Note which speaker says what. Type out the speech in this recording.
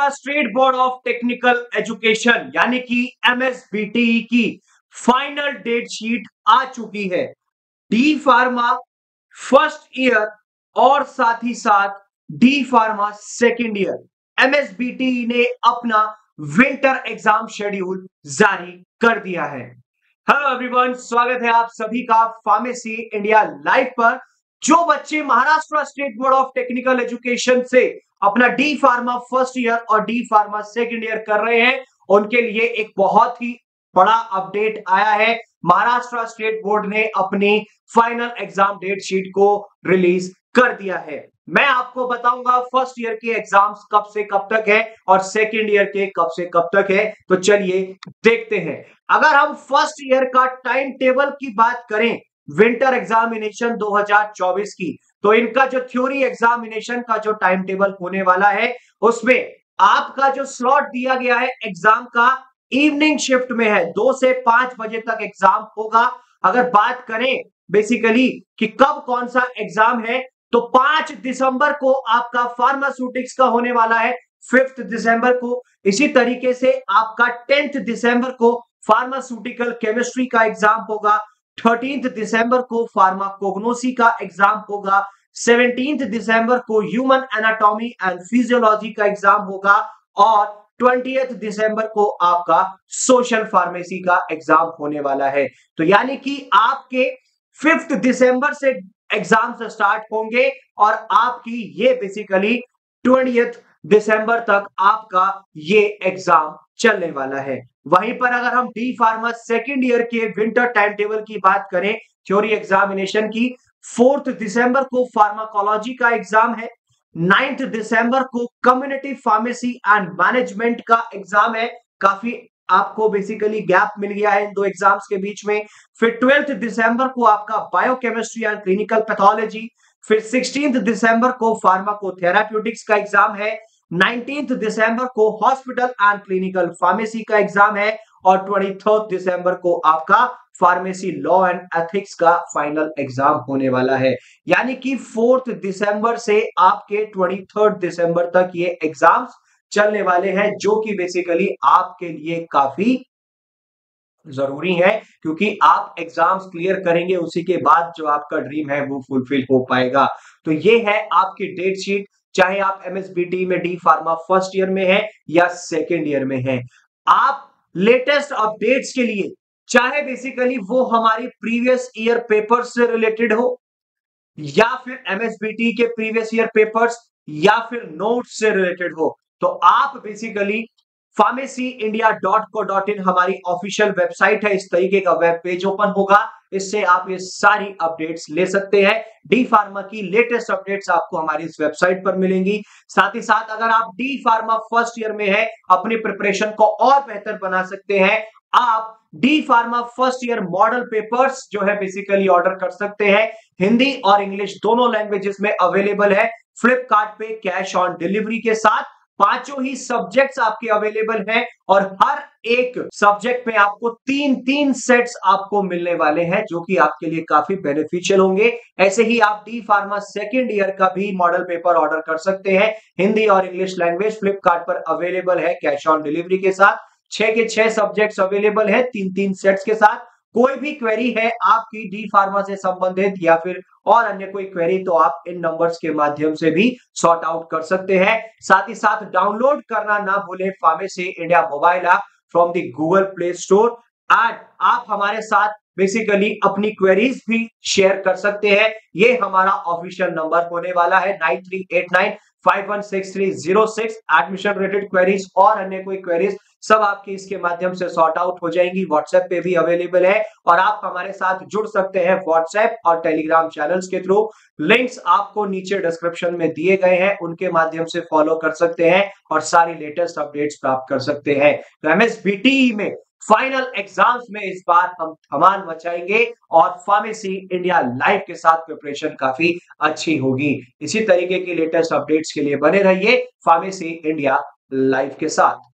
Speaker 1: State board of technical education यानी कि एमएसबीटीई की फाइनल डेट शीट आ चुकी है। डी फार्मा फर्स्ट ईयर और साथ ही साथ D pharma second year MSBTE ने अपना विंटर एग्जाम शेड्यूल जारी कर दिया है। हेलो एवरीवन, स्वागत है आप सभी का फार्मेसी इंडिया लाइव पर। जो बच्चे Maharashtra state board of technical education से अपना डी फार्मा फर्स्ट ईयर और डी फार्मा सेकेंड ईयर कर रहे हैं, उनके लिए एक बहुत ही बड़ा अपडेट आया है। महाराष्ट्र स्टेट बोर्ड ने अपनी फाइनल एग्जाम डेट शीट को रिलीज कर दिया है। मैं आपको बताऊंगा फर्स्ट ईयर के एग्जाम्स कब से कब तक है और सेकेंड ईयर के कब से कब तक है। तो चलिए देखते हैं। अगर हम फर्स्ट ईयर का टाइम टेबल की बात करें विंटर एग्जामिनेशन 2024 की, तो इनका जो थ्योरी एग्जामिनेशन का जो टाइम टेबल होने वाला है उसमें आपका जो स्लॉट दिया गया है एग्जाम का इवनिंग शिफ्ट में है। 2 से 5 बजे तक एग्जाम होगा। अगर बात करें बेसिकली कि कब कौन सा एग्जाम है, तो 5 दिसंबर को आपका फार्मास्यूटिक्स का होने वाला है, 5 दिसंबर को। इसी तरीके से आपका 10 दिसंबर को फार्मास्यूटिकल केमिस्ट्री का एग्जाम होगा, 13 दिसंबर को फार्माकोग्नोसी का एग्जाम होगा, 17 दिसंबर को ह्यूमन एनाटॉमी एंड फिजियोलॉजी का एग्जाम होगा और 20 दिसंबर को आपका सोशल फार्मेसी का एग्जाम होने वाला है। तो यानी कि आपके 5 दिसंबर से एग्जाम्स स्टार्ट होंगे और आपकी ये बेसिकली 20 दिसंबर तक आपका ये एग्जाम चलने वाला है। वहीं पर अगर हम डी फार्मा सेकेंड ईयर के विंटर टाइम टेबल की बात करें थ्योरी एग्जामिनेशन की, 4 दिसंबर को फार्माकोलॉजी का एग्जाम है, 9 दिसंबर को कम्युनिटी फार्मेसी एंड मैनेजमेंट का एग्जाम है। काफी आपको बेसिकली गैप मिल गया है इन दो एग्जाम्स के बीच में। फिर 12 दिसंबर को आपका बायोकेमिस्ट्री एंड क्लिनिकल पैथोलॉजी, फिर 16 दिसंबर को फार्माकोथेराप्यूटिक्स का एग्जाम है, 19 दिसंबर को हॉस्पिटल एंड क्लिनिकल फार्मेसी का एग्जाम है और 23 दिसंबर को आपका फार्मेसी लॉ एंड एथिक्स का फाइनल एग्जाम होने वाला है। यानी कि 4 दिसंबर से आपके 23 दिसंबर तक ये एग्जाम्स चलने वाले हैं, जो कि बेसिकली आपके लिए काफी जरूरी है, क्योंकि आप एग्जाम्स क्लियर करेंगे उसी के बाद जो आपका ड्रीम है वो फुलफिल हो पाएगा। तो ये है आपकी डेट शीट, चाहे आप एमएसबीटी में डी फार्मा फर्स्ट ईयर में है या सेकेंड ईयर में है। आप लेटेस्ट अपडेट्स के लिए, चाहे बेसिकली वो हमारी प्रीवियस ईयर पेपर्स से रिलेटेड हो या फिर एमएसबीटी के प्रीवियस ईयर पेपर्स या फिर नोट्स से रिलेटेड हो, तो आप बेसिकली pharmacyindia.co.in हमारी ऑफिशियल वेबसाइट है, इस तरीके का वेब पेज ओपन होगा, इससे आप ये सारी अपडेट्स ले सकते हैं। डी फार्मा की लेटेस्ट अपडेट्स आपको हमारी इस वेबसाइट पर मिलेंगी। साथ ही साथ अगर आप डी फार्मा फर्स्ट ईयर में है, अपनी प्रिपरेशन को और बेहतर बना सकते हैं, आप D pharma first year model papers जो है बेसिकली ऑर्डर कर सकते हैं। हिंदी और इंग्लिश दोनों लैंग्वेजेस में अवेलेबल है। फ्लिपकार्ट पे कैश ऑन डिलीवरी के साथ पांचों ही सब्जेक्ट्स आपके अवेलेबल हैं और हर एक सब्जेक्ट में आपको 3-3 सेट्स आपको मिलने वाले हैं, जो कि आपके लिए काफी बेनिफिशियल होंगे। ऐसे ही आप डी फार्मा सेकेंड ईयर का भी मॉडल पेपर ऑर्डर कर सकते हैं। हिंदी और इंग्लिश लैंग्वेज फ्लिपकार्ट पर अवेलेबल है कैश ऑन डिलीवरी के साथ। 6 के 6 सब्जेक्ट्स अवेलेबल है 3-3 सेट्स के साथ। कोई भी क्वेरी है आपकी डी फार्मा से संबंधित या फिर और अन्य कोई क्वेरी, तो आप इन नंबर्स के माध्यम से भी सॉर्ट आउट कर सकते हैं। साथ ही साथ डाउनलोड करना ना भूलें pharmacy India mobile app from the Google Play Store and आप हमारे साथ बेसिकली अपनी क्वेरीज भी शेयर कर सकते हैं। ये हमारा ऑफिशियल नंबर होने वाला है 9389516306। एडमिशन रिलेटेड क्वेरीज और अन्य कोई क्वेरीज सब आपकी इसके माध्यम से सॉर्ट आउट हो जाएंगी। व्हाट्सएप पे भी अवेलेबल है और आप हमारे साथ जुड़ सकते हैं व्हाट्सएप और टेलीग्राम चैनल्स के थ्रू। लिंक्स आपको नीचे डिस्क्रिप्शन में दिए गए हैं, उनके माध्यम से फॉलो कर सकते हैं और सारी लेटेस्ट अपडेट्स प्राप्त कर सकते हैं। तो एमएसबीटी में फाइनल एग्जाम्स में इस बार हम धमाल मचाएंगे और फार्मेसी इंडिया लाइव के साथ प्रिपरेशन काफी अच्छी होगी। इसी तरीके की लेटेस्ट अपडेट्स के लिए बने रहिए फार्मेसी इंडिया लाइव के साथ।